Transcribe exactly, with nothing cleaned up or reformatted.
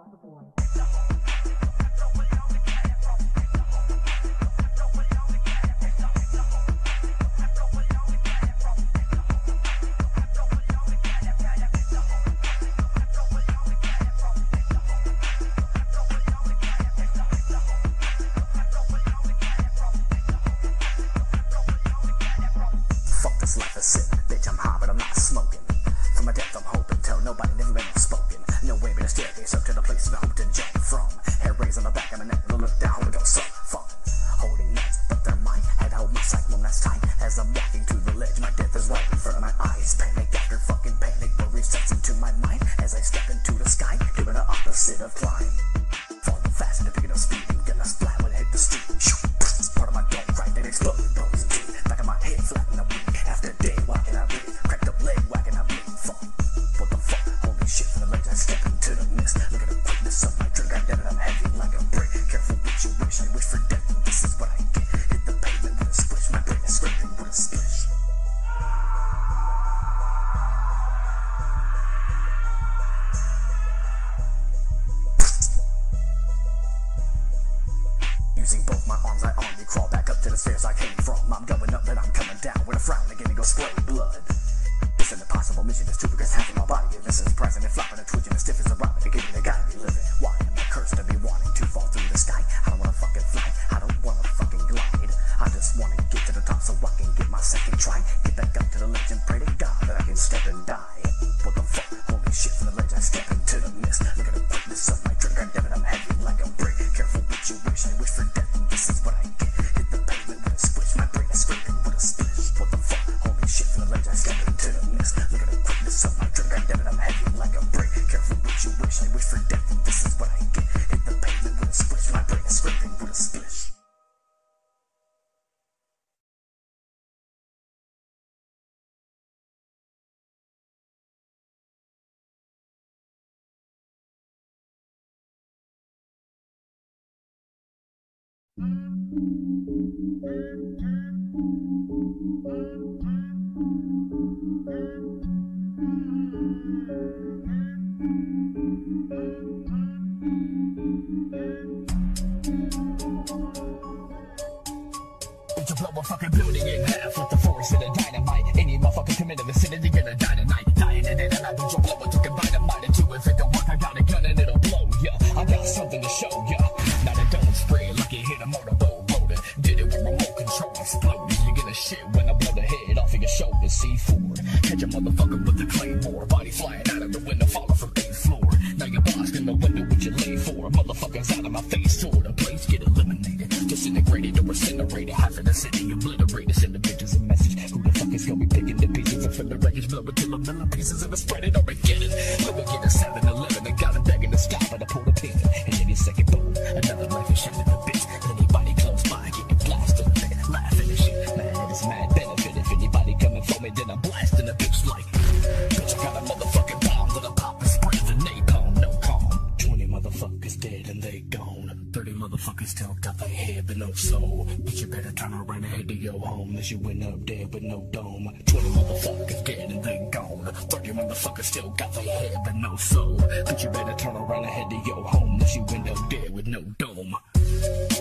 Life is sin, bitch, I'm high, but I'm not smoking. From my depth, I'm hoping, tell nobody, never been outspoken. No way but a staircase up to the place I hope to jump from. Hair raised on the back of my neck, and I look down and go, so fun. Holding nuts, but they're mine. Had to hold my sight one last time. As I'm walking to the ledge, my death is right in front of my eyes. Panic after fucking panic, worry sets into my mind. As I step into the sky, doing the opposite of climb. Falling fast and picking up speed, and gonna splat when I hit the street. Part of my dome, right, then exploding, bones and teeth. Back of my head, flat in the weed. After a day walking, I breathe. Cracked up leg, whacking, I bleed. Fuck, what the fuck? Holy shit from the ledge, I step into the mist. Look at the quickness of my drink, God damn it, I'm heavy like a brick. Careful what you wish, I wish for death, and this is what I get. Hit the pavement with a splish, my brain is scraping with a splish. Using both my arms, I arm, you crawl back up to the stairs I came from. I'm going up, but I'm coming down with a frown again and go spray blood. It's an impossible mission, it's true because half of my body is missing. Surprising and flopping and twitching, as stiff as a robin. To give me, they gotta be living. Why am I cursed to be wanting to fall through the sky? I don't wanna fucking fly, I don't wanna fucking glide. I just wanna get to the top so I can get my second try. Get back up to the ledge and pray to God that I can step and die. What the fuck? Holy shit from the ledge, I step into the mist. Look at the quickness of my drink, God damn it, I'm heavy like a brick. Careful what you wish, I wish for death, and this is what I get. Hit the pavement with a splish, my brain is scraping with a splish. What the fuck? Holy shit from the ledge, I step into the mist. Look at the quickness of my drink, God damn it, I'm heavy like a brick. Careful what you wish, I wish for death, and this is what I get. Hit the pavement with a splish, my brain is scraping with a splish. To blow a fucking building in half with the force of the dynamite. Any motherfucker come into the city, they're gonna die tonight. Dying in it, and I don't blow it to combine a mind into it. If it don't work, I got a gun and it'll blow ya. I got something to show ya. Now they don't spray like you hit a motorboat rotor. Did it with remote control, exploded. You get a shit when I blow the head off of your shoulder. C four, catch a motherfucker with the claymore. Body flying out of the window, falling from eighth floor. Now you're lost in the window, what you lay for? Motherfuckers out of my face, toward the place get eliminated. Disintegrated or incinerated, half of the city obliterated. Send the bitches a message. Who the fuck is gonna be picking the pieces and from the wreckage, blow it till a million pieces and spread it or get it. Let me get a seven eleven and got a bag in the sky, but I pulled a pin. And then your second boom, another life is shot in the bits. Anybody close by, getting blasted, nigga, laughing and shit. Man, it's mad benefit. If anybody coming for me, then I'm blasting a bitch like, bitch, I got a motherfucking bomb that I pop and spray the napalm, no calm. twenty motherfuckers dead and they gone. thirty motherfuckers still got their head but no soul. But you better turn around and head to your home, unless you went up there with no dome. twenty motherfuckers dead and they gone. thirty motherfuckers still got their head but no soul. But you better turn around and head to your home, unless you went up there with no dome.